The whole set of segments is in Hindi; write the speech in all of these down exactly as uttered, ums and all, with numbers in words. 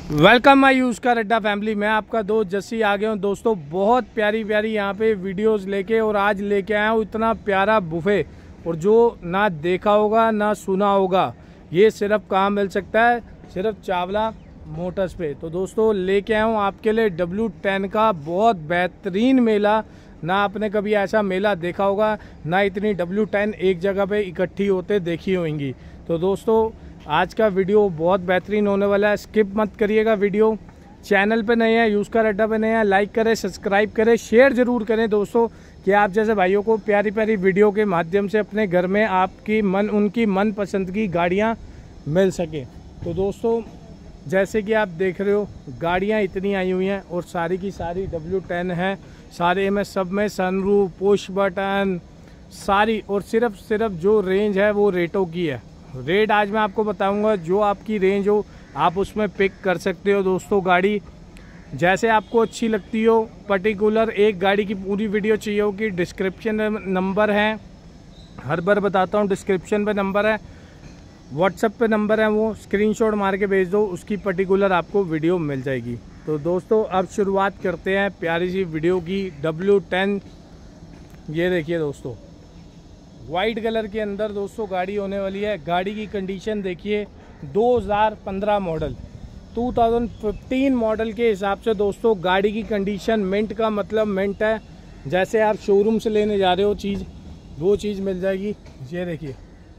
वेलकम माई यूज़ का अड्डा फैमिली। मैं आपका दोस्त जस्सी आ गया हूँ दोस्तों, बहुत प्यारी प्यारी यहाँ पे वीडियोस लेके। और आज लेके आया हूँ इतना प्यारा बुफे, और जो ना देखा होगा ना सुना होगा, ये सिर्फ कहाँ मिल सकता है, सिर्फ चावला मोटर्स पे। तो दोस्तों लेके आया हूँ आपके लिए डब्ल्यू टेन का बहुत बेहतरीन मेला। ना आपने कभी ऐसा मेला देखा होगा, ना इतनी डब्ल्यू टेन एक जगह पे इकट्ठी होते देखी होंगी। तो दोस्तों आज का वीडियो बहुत बेहतरीन होने वाला है, स्किप मत करिएगा वीडियो। चैनल पे नए हैं, यूज़ का अड्डा पे नए हैं, लाइक करें, सब्सक्राइब करें, शेयर ज़रूर करें दोस्तों, कि आप जैसे भाइयों को प्यारी प्यारी वीडियो के माध्यम से अपने घर में आपकी मन उनकी मन पसंद की गाड़ियाँ मिल सके। तो दोस्तों जैसे कि आप देख रहे हो गाड़ियाँ इतनी आई हुई हैं, और सारी की सारी डब्ल्यू टेन है, सारे में सब में सनरूफ, पुश बटन सारी। और सिर्फ सिर्फ जो रेंज है वो रेटों की है। रेट आज मैं आपको बताऊंगा, जो आपकी रेंज हो आप उसमें पिक कर सकते हो दोस्तों गाड़ी, जैसे आपको अच्छी लगती हो। पर्टिकुलर एक गाड़ी की पूरी वीडियो चाहिए हो कि डिस्क्रिप्शन नंबर है, हर बार बताता हूँ, डिस्क्रिप्शन पे नंबर है, व्हाट्सएप पे नंबर है, वो स्क्रीनशॉट मार के भेज दो, उसकी पर्टिकुलर आपको वीडियो मिल जाएगी। तो दोस्तों अब शुरुआत करते हैं प्यारी सी वीडियो की। डब्ल्यू टेन ये देखिए दोस्तों, वाइट कलर के अंदर दोस्तों गाड़ी होने वाली है। गाड़ी की कंडीशन देखिए, दो हज़ार पंद्रह मॉडल, दो हज़ार पंद्रह मॉडल के हिसाब से दोस्तों गाड़ी की कंडीशन मिंट का मतलब मिंट है। जैसे आप शोरूम से लेने जा रहे हो चीज़, वो चीज़ मिल जाएगी। ये देखिए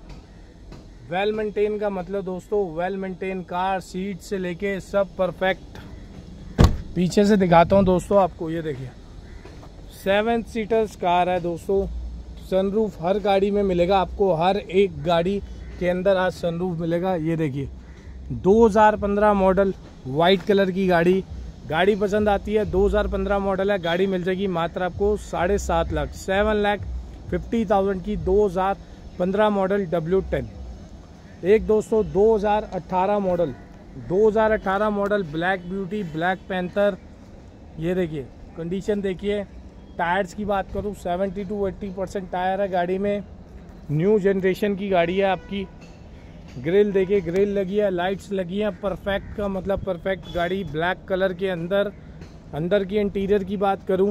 वेल मेंटेन का मतलब दोस्तों वेल मेंटेन कार, सीट से लेके सब परफेक्ट। पीछे से दिखाता हूँ दोस्तों आपको, ये देखिए सेवन सीटर्स कार है दोस्तों। सनरूफ हर गाड़ी में मिलेगा आपको, हर एक गाड़ी के अंदर आज सनरूफ मिलेगा। ये देखिए दो हज़ार पंद्रह मॉडल वाइट कलर की गाड़ी, गाड़ी पसंद आती है, दो हज़ार पंद्रह मॉडल है, गाड़ी मिल जाएगी मात्र आपको साढ़े सात lakh seven lakh fifty thousand की दो हज़ार पंद्रह मॉडल डब्ल्यू टेन। एक दोस्तों दो हज़ार अठारह मॉडल, दो हज़ार अठारह model black beauty, black panther. ये देखिए कंडीशन देखिए। टायर्स की बात करूँ seventy to eighty percent tyre है गाड़ी में, न्यू जनरेशन की गाड़ी है आपकी। ग्रिल देखिए, ग्रिल लगी है, लाइट्स लगी हैं, परफेक्ट का मतलब परफेक्ट गाड़ी, ब्लैक कलर के अंदर। अंदर की इंटीरियर की बात करूँ,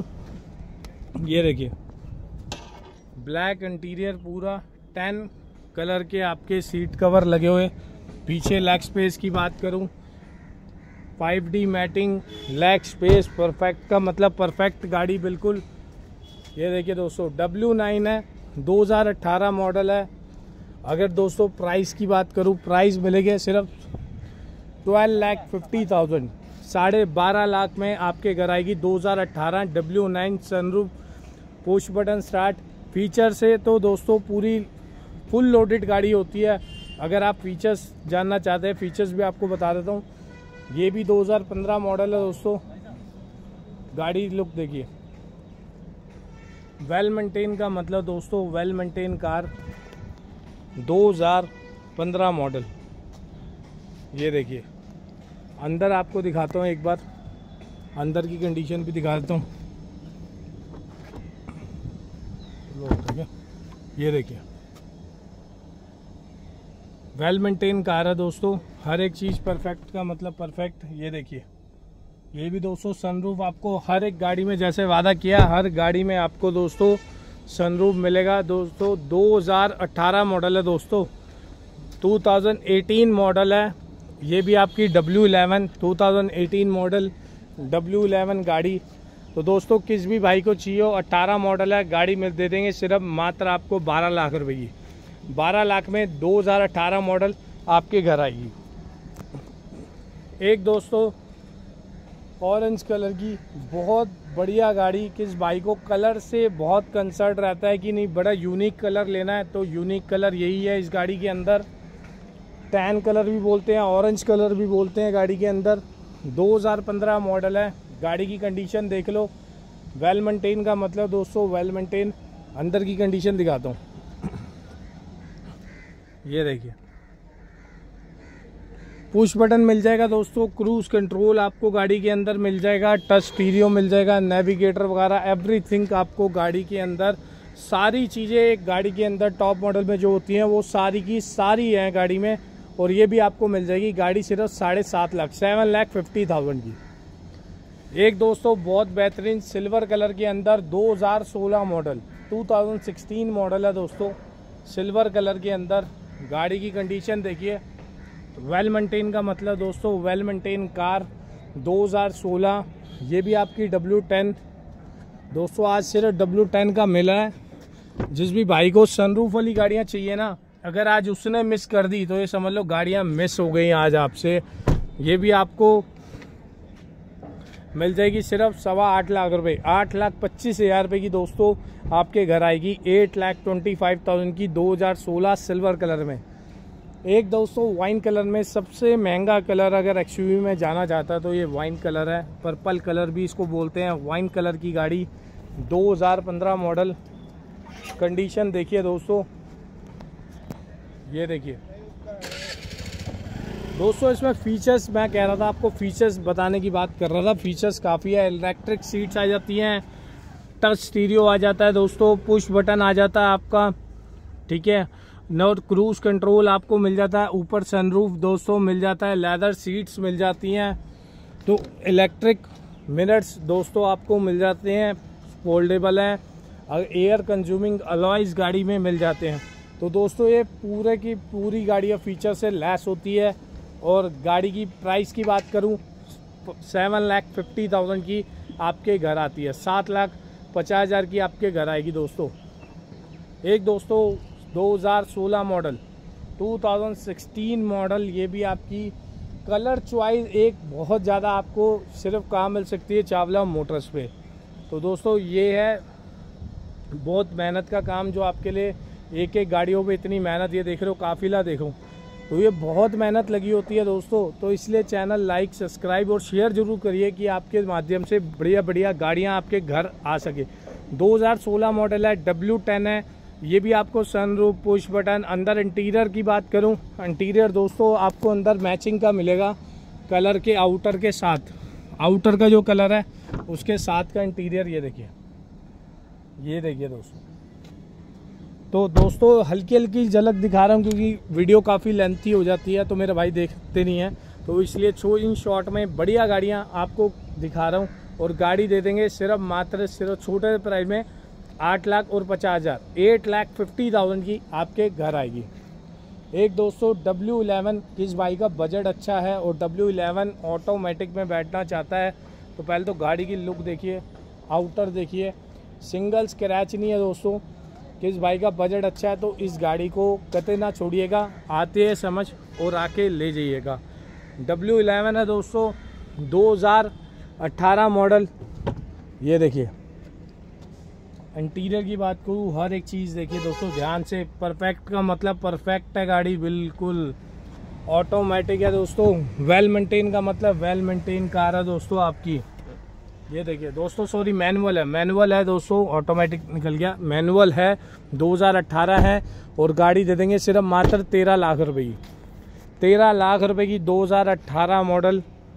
ये देखिए ब्लैक इंटीरियर पूरा, टेन कलर के आपके सीट कवर लगे हुए। पीछे लेग स्पेस की बात करूँ, five D matting, leg space perfect का मतलब परफेक्ट गाड़ी बिल्कुल। ये देखिए दोस्तों डब्ल्यू नाइन है, दो हज़ार अठारह मॉडल है। अगर दोस्तों प्राइस की बात करूँ, प्राइस मिलेगा सिर्फ ट्वेल्व लाख फिफ्टी थाउजेंड, साढ़े बारह लाख में आपके घर आएगी दो हज़ार अठारह W nine sunroof, push button start. Feature से तो दोस्तों पूरी फुल लोडेड गाड़ी होती है। अगर आप फीचर्स जानना चाहते हैं, फीचर्स भी आपको बता देता हूँ। ये भी दो हज़ार पंद्रह मॉडल है दोस्तों। गाड़ी लुक देखिए, वेल मेंटेन का मतलब दोस्तों वेल मेंटेन कार, दो हज़ार पंद्रह मॉडल। ये देखिए अंदर आपको दिखाता हूँ एक बार, अंदर की कंडीशन भी दिखा देता हूँ। ये देखिए वेल मेंटेन कार है दोस्तों, हर एक चीज़ परफेक्ट का मतलब परफेक्ट। ये देखिए ये भी दोस्तों सनरूफ आपको हर एक गाड़ी में, जैसे वादा किया, हर गाड़ी में आपको दोस्तों सनरूफ मिलेगा दोस्तों। दो हज़ार अठारह मॉडल है दोस्तों, दो हज़ार अठारह मॉडल है। ये भी आपकी डब्ल्यू इलेवन दो हज़ार अठारह मॉडल डब्ल्यू इलेवन गाड़ी। तो दोस्तों किस भी भाई को चाहिए हो, अट्ठारह मॉडल है, गाड़ी मिल दे देंगे सिर्फ मात्र आपको बारह लाख रुपए की। बारह लाख में दो हज़ार अठारह मॉडल आपके घर आएगी। एक दोस्तों ऑरेंज कलर की बहुत बढ़िया गाड़ी, किस भाई को कलर से बहुत कंसर्न रहता है कि नहीं बड़ा यूनिक कलर लेना है, तो यूनिक कलर यही है इस गाड़ी के अंदर। टैन कलर भी बोलते हैं, ऑरेंज कलर भी बोलते हैं गाड़ी के अंदर। दो हज़ार पंद्रह मॉडल है, गाड़ी की कंडीशन देख लो। वेल मेंटेन का मतलब दोस्तों वेल मेंटेन। अंदर की कंडीशन दिखाता हूँ, ये देखिए पुश बटन मिल जाएगा दोस्तों, क्रूज कंट्रोल आपको गाड़ी के अंदर मिल जाएगा, टच स्टीरियो मिल जाएगा, नेविगेटर वगैरह एवरीथिंग आपको गाड़ी के अंदर। सारी चीज़ें एक गाड़ी के अंदर टॉप मॉडल में जो होती हैं वो सारी की सारी हैं गाड़ी में। और ये भी आपको मिल जाएगी गाड़ी सिर्फ साढ़े सात lakh seven lakh fifty thousand की। एक दोस्तों बहुत बेहतरीन सिल्वर कलर के अंदर दो हज़ार सोलह मॉडल दो हज़ार सोलह मॉडल है दोस्तों, सिल्वर कलर के अंदर। गाड़ी की कंडीशन देखिए, वेल मेंटेन का मतलब दोस्तों वेल मेंटेन कार दो हज़ार सोलह। ये भी आपकी डब्ल्यू टेन दोस्तों, आज सिर्फ डब्ल्यू टेन का मिला है। जिस भी भाई को सनरूफ वाली गाड़ियाँ चाहिए ना, अगर आज उसने मिस कर दी तो ये समझ लो गाड़ियाँ मिस हो गई आज आपसे। ये भी आपको मिल जाएगी सिर्फ सवा आठ लाख रुपए, आठ लाख पच्चीस हज़ार रुपये की दोस्तों आपके घर आएगी। Eight lakh twenty five thousand की दो हज़ार सोलह सिल्वर कलर में। एक दोस्तों वाइन कलर में सबसे महंगा कलर अगर एक्सयूवी में जाना चाहता है तो ये वाइन कलर है, पर्पल कलर भी इसको बोलते हैं। वाइन कलर की गाड़ी दो हज़ार पंद्रह मॉडल। कंडीशन देखिए दोस्तों, ये देखिए दोस्तों, इसमें फीचर्स मैं कह रहा था आपको, फीचर्स बताने की बात कर रहा था। फीचर्स काफ़ी है, इलेक्ट्रिक सीट्स आ जाती हैं, टच स्टीरियो आ जाता है दोस्तों, पुश बटन आ जाता है आपका, ठीक है। नॉट क्रूज कंट्रोल आपको मिल जाता है, ऊपर सनरूफ दोस्तों मिल जाता है, लेदर सीट्स मिल जाती हैं, तो इलेक्ट्रिक मिरर्स दोस्तों आपको मिल जाते हैं, फोल्डेबल हैं, एयर कंज्यूमिंग अलॉयज गाड़ी में मिल जाते हैं। तो दोस्तों ये पूरे की पूरी गाड़ियाँ फीचर से लैस होती है। और गाड़ी की प्राइस की बात करूं, सेवन लाख फिफ्टी थाउजेंड की आपके घर आती है, सात लाख पचास हज़ार की आपके घर आएगी दोस्तों। एक दोस्तों दो हज़ार सोलह मॉडल दो हज़ार सोलह मॉडल, ये भी आपकी कलर चॉइस एक बहुत ज़्यादा आपको सिर्फ कहाँ मिल सकती है, चावला मोटर्स पे। तो दोस्तों ये है बहुत मेहनत का काम जो आपके लिए, एक एक गाड़ियों पे इतनी मेहनत, ये देख रहे हो काफिला देखो, तो ये बहुत मेहनत लगी होती है दोस्तों। तो इसलिए चैनल लाइक सब्सक्राइब और शेयर जरूर करिए कि आपके माध्यम से बढ़िया बढ़िया गाड़ियां आपके घर आ सके। दो हज़ार सोलह मॉडल है, डब्ल्यू टेन है, ये भी आपको सनरूफ, पुश बटन। अंदर इंटीरियर की बात करूं, इंटीरियर दोस्तों आपको अंदर मैचिंग का मिलेगा कलर के, आउटर के साथ, आउटर का जो कलर है उसके साथ का इंटीरियर। ये देखिए, ये देखिए दोस्तों। तो दोस्तों हल्की हल्की झलक दिखा रहा हूँ क्योंकि वीडियो काफ़ी लेंथी हो जाती है तो मेरे भाई देखते नहीं हैं, तो इसलिए छो इन शॉर्ट में बढ़िया गाड़ियाँ आपको दिखा रहा हूँ। और गाड़ी दे देंगे सिर्फ मात्र सिर्फ छोटे प्राइस में आठ लाख और पचास हज़ार, एट लाख फिफ्टी थाउजेंड की आपके घर आएगी। एक दोस्तों डब्ल्यू इलेवन, किस भाई का बजट अच्छा है और डब्ल्यू इलेवन ऑटोमेटिक में बैठना चाहता है तो पहले तो गाड़ी की लुक देखिए, आउटर देखिए, सिंगल स्क्रैच नहीं है दोस्तों। किस भाई का बजट अच्छा है तो इस गाड़ी को कतई ना छोड़िएगा, आते हैं समझ और आके ले जाइएगा। डब्ल्यू इलेवन है दोस्तों, दो हज़ार अठारह मॉडल। ये देखिए इंटीरियर की बात करूँ, हर एक चीज़ देखिए दोस्तों ध्यान से, परफेक्ट का मतलब परफेक्ट है गाड़ी, बिल्कुल ऑटोमेटिक है दोस्तों। वेल मेंटेन का मतलब वेल मेंटेन कार है दोस्तों आपकी। ये देखिए दोस्तों, सॉरी मैनुअल है, मैनुअल है दोस्तों, ऑटोमेटिक निकल गया, मैनुअल है, दो हज़ार अठारह है। और गाड़ी दे देंगे सिर्फ मात्र तेरह लाख रुपए की, तेरह लाख रुपए की दो हज़ार अठारह मॉडल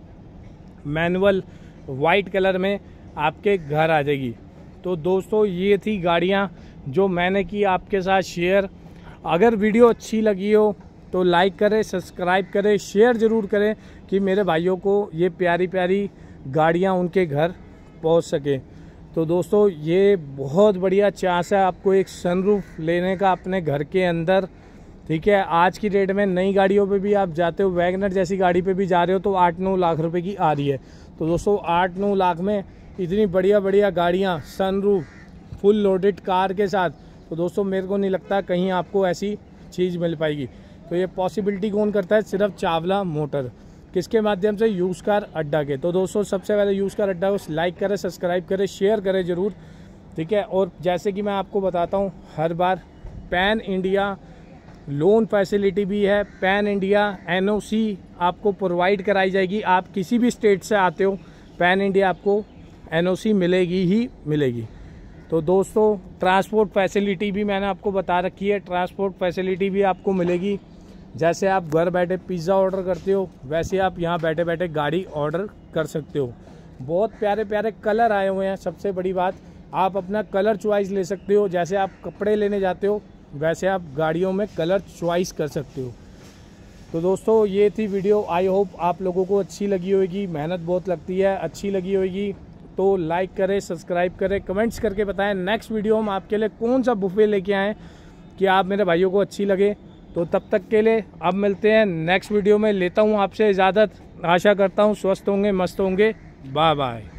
मैनुअल वाइट कलर में आपके घर आ जाएगी। तो दोस्तों ये थी गाड़ियाँ जो मैंने की आपके साथ शेयर। अगर वीडियो अच्छी लगी हो तो लाइक करें, सब्सक्राइब करें, शेयर ज़रूर करें कि मेरे भाइयों को ये प्यारी प्यारी गाड़ियाँ उनके घर पहुंच सके। तो दोस्तों ये बहुत बढ़िया चांस है आपको एक सनरूफ लेने का अपने घर के अंदर, ठीक है। आज की डेट में नई गाड़ियों पे भी आप जाते हो, वैगनर जैसी गाड़ी पे भी जा रहे हो तो आठ नौ लाख रुपए की आ रही है। तो दोस्तों आठ नौ लाख में इतनी बढ़िया बढ़िया गाड़ियाँ सनरूफ फुल लोडेड कार के साथ, तो दोस्तों मेरे को नहीं लगता कहीं आपको ऐसी चीज़ मिल पाएगी। तो ये पॉसिबिलिटी कौन करता है, सिर्फ चावला मोटर, किसके माध्यम से, यूज़ कार अड्डा के। तो दोस्तों सबसे पहले यूज़ कार अड्डा को लाइक करें, सब्सक्राइब करें, शेयर करें ज़रूर, ठीक है। और जैसे कि मैं आपको बताता हूँ हर बार, पैन इंडिया लोन फैसिलिटी भी है, पैन इंडिया एनओसी आपको प्रोवाइड कराई जाएगी। आप किसी भी स्टेट से आते हो, पैन इंडिया आपको एनओसी मिलेगी ही मिलेगी। तो दोस्तों ट्रांसपोर्ट फैसिलिटी भी मैंने आपको बता रखी है, ट्रांसपोर्ट फैसिलिटी भी आपको मिलेगी। जैसे आप घर बैठे पिज़्ज़ा ऑर्डर करते हो वैसे आप यहाँ बैठे बैठे गाड़ी ऑर्डर कर सकते हो। बहुत प्यारे प्यारे कलर आए हुए हैं, सबसे बड़ी बात आप अपना कलर चॉइस ले सकते हो। जैसे आप कपड़े लेने जाते हो वैसे आप गाड़ियों में कलर चॉइस कर सकते हो। तो दोस्तों ये थी वीडियो, आई होप आप लोगों को अच्छी लगी होगी। मेहनत बहुत लगती है, अच्छी लगी होगी तो लाइक करें, सब्सक्राइब करें, कमेंट्स करके बताएं नेक्स्ट वीडियो हम आपके लिए कौन सा बुफे लेके आएँ कि आप मेरे भाइयों को अच्छी लगे। तो तब तक के लिए अब मिलते हैं नेक्स्ट वीडियो में। लेता हूँ आपसे इजाज़त, आशा करता हूँ स्वस्थ होंगे, मस्त होंगे। Bye bye.